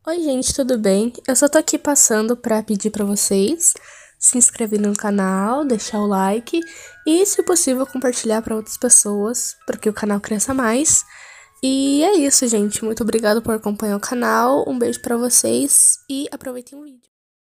Oi, gente, tudo bem? Eu só tô aqui passando pra pedir pra vocês se inscreverem no canal, deixar o like e, se possível, compartilhar pra outras pessoas, para que o canal cresça mais. E é isso, gente. Muito obrigada por acompanhar o canal. Um beijo pra vocês e aproveitem o vídeo.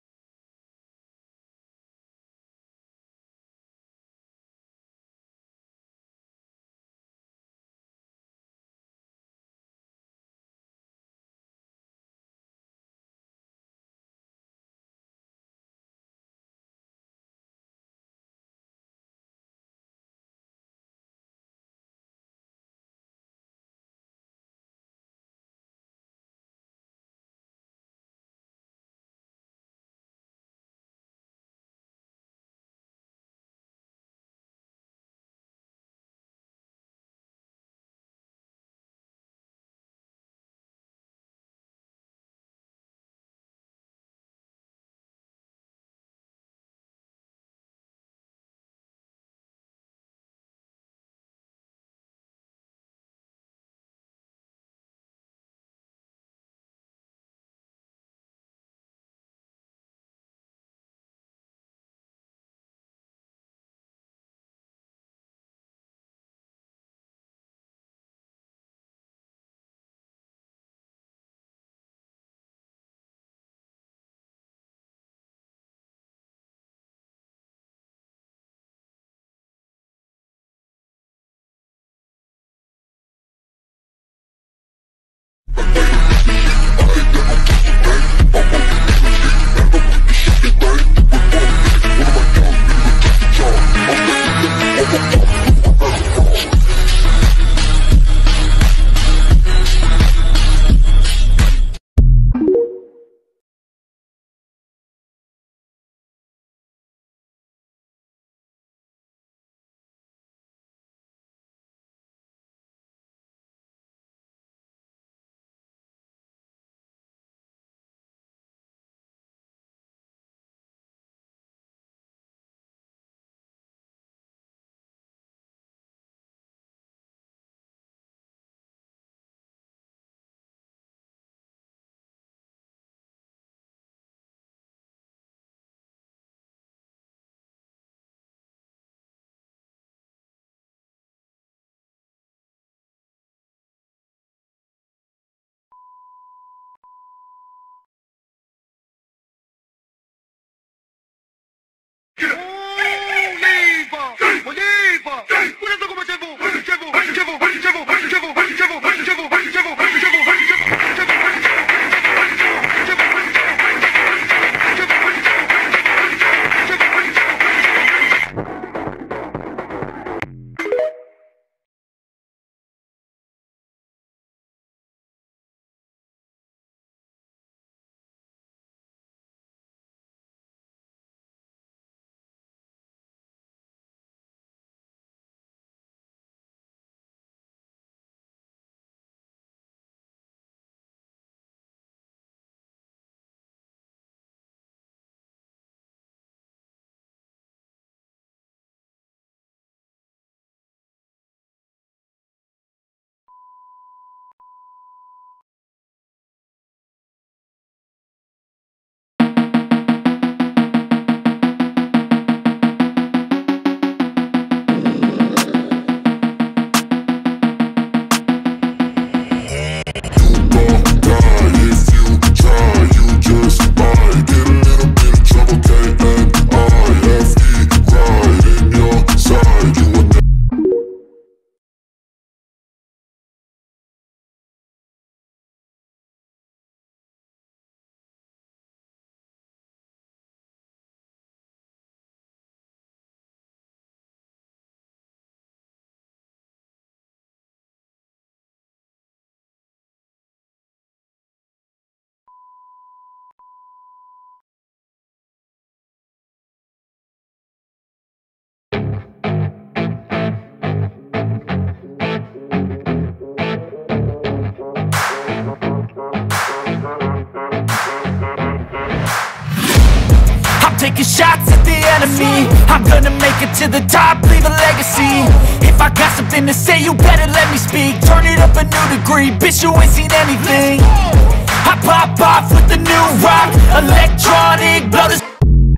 Taking shots at the enemy. I'm gonna make it to the top, leave a legacy. If I got something to say, you better let me speak. Turn it up a new degree, bitch, you ain't seen anything. I pop off with the new rock, electronic, blow the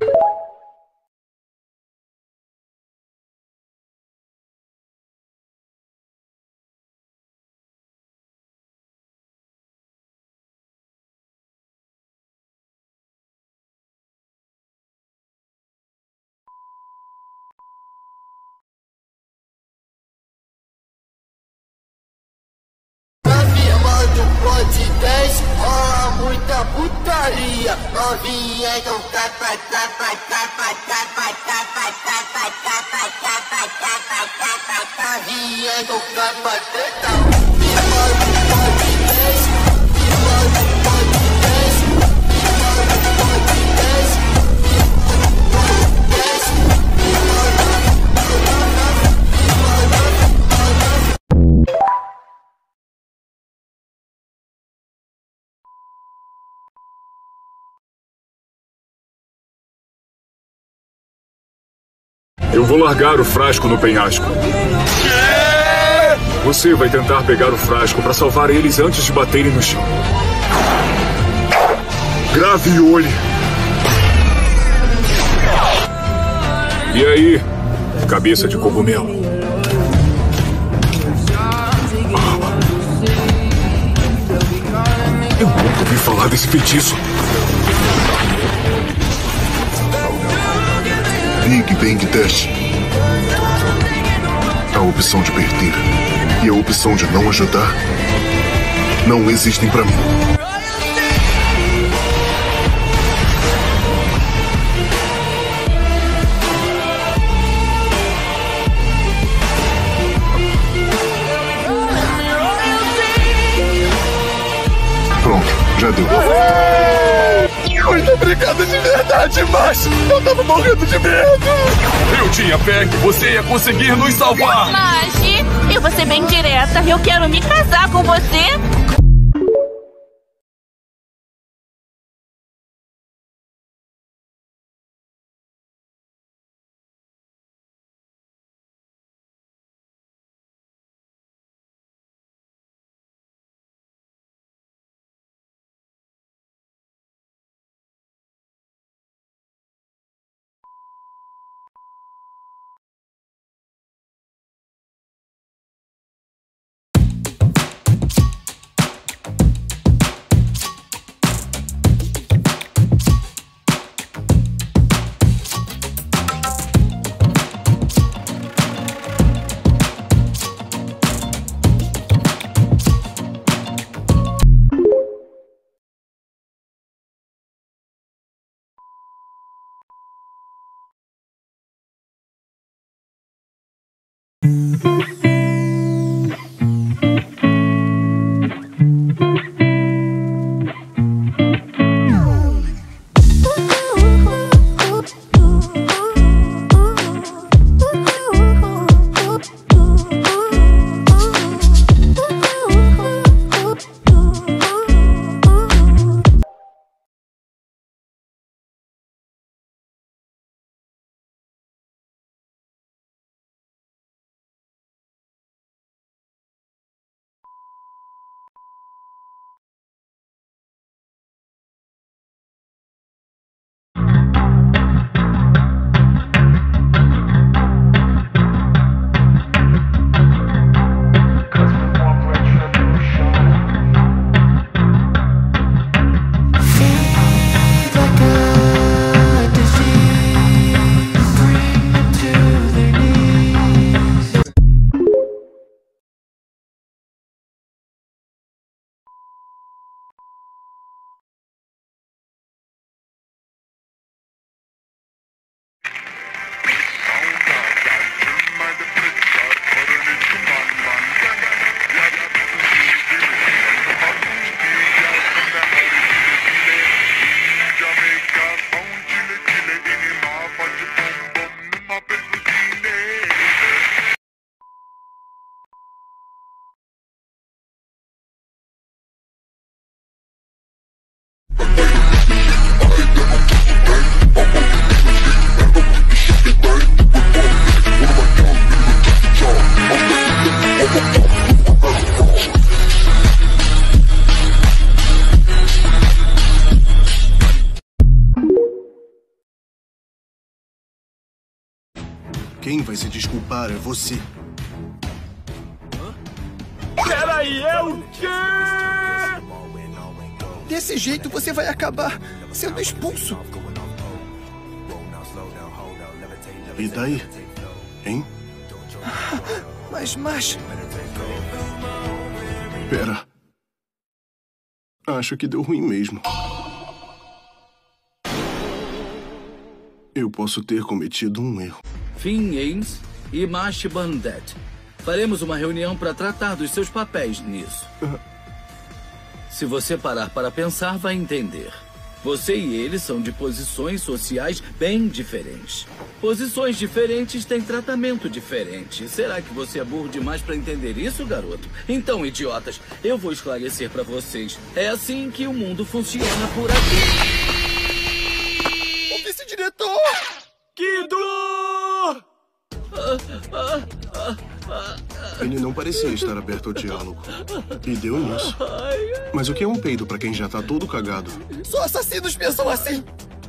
muita putaria, novinha, então capa, capa, capa, capa, capa, capa, capa, capa, capa, capa, novinha, então capa, treta. Eu vou largar o frasco no penhasco. Você vai tentar pegar o frasco para salvar eles antes de baterem no chão. Graviole. E aí, cabeça de cogumelo? Eu nunca ouvi falar desse feitiço. Big Bang Dash. A opção de perder e a opção de não ajudar não existem pra mim. Pronto, já deu. Muito obrigado de verdade, mas eu tava morrendo de medo. Eu tinha fé que você ia conseguir nos salvar. Magi, eu vou ser bem direta. Eu quero me casar com você. Quem vai se desculpar é você. Peraí, é o quê? Desse jeito você vai acabar sendo expulso. E daí? Hein? Mas... Pera. Acho que deu ruim mesmo. Eu posso ter cometido um erro. Finn Ames e Mash Bandet. Faremos uma reunião para tratar dos seus papéis nisso. Se você parar para pensar, vai entender. Você e ele são de posições sociais bem diferentes. Posições diferentes têm tratamento diferente. Será que você é burro demais para entender isso, garoto? Então, idiotas, eu vou esclarecer para vocês. É assim que o mundo funciona por aqui. O vice-diretor! Que dor! Ele não parecia estar aberto ao diálogo. E deu nisso. Mas o que é um peido pra quem já tá todo cagado? Só assassinos pensam assim!